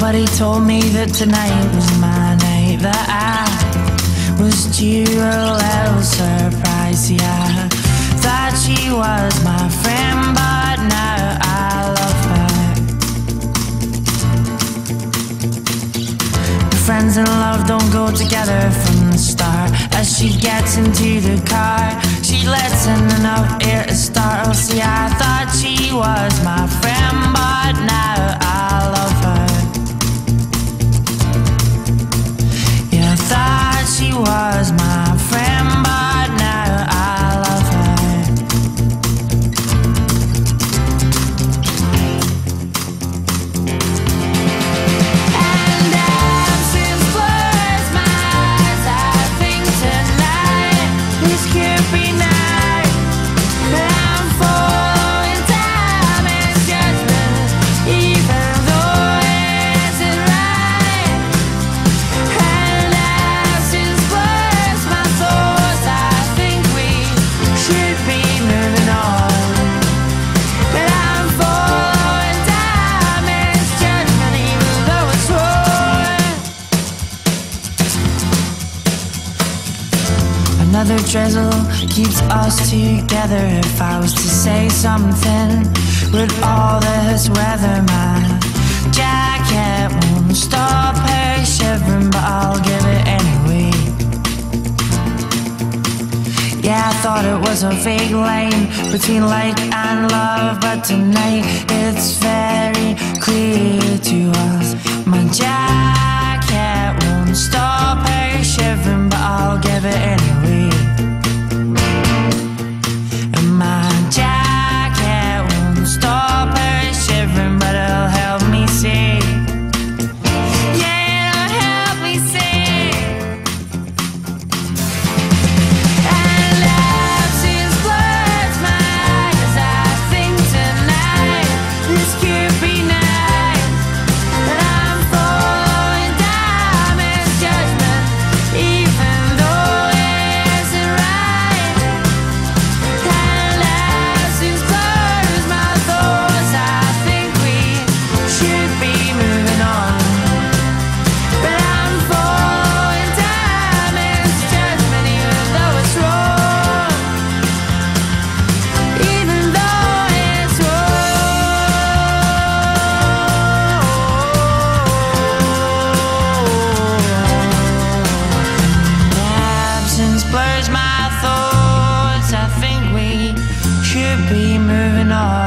But he told me that tonight was my night, that I was due a little surprise. Yeah, thought she was my friend, but now I love her. Friends and love don't go together from the start. As she gets into the car, she lets in enough air to startle. See, I thought she was my friend, but now I love her. Yeah, I thought she was my friend, but now I love her. And absence blurs my eyes. I think tonight this could be night, but I'm following time and judgment, even though it isn't right. And absence blurs my thoughts. I think we should be moving on, but I'm following time and judgment, even though it's wrong. Another drizzle keeps us together. If I was to say something, with all this weather, my jacket won't stop her shivering, but I'll give it anyway. Yeah, I thought it was a vague line between like and love, but tonight it's very clear to us. My jacket won't stop her shivering, but I'll give it anyway. And my jacket won't stop her shivering, but it'll help me see. Yeah, it'll help me see. And absence blurs my eyes. I think tonight this could be nice, but I'm following time and judgment, even though it isn't right. And absence blurs my thoughts. I think we should be moving on, but I'm following time and judgment, even though it's wrong, even though it's wrong. Absence blurs my thoughts. I think we should be moving on.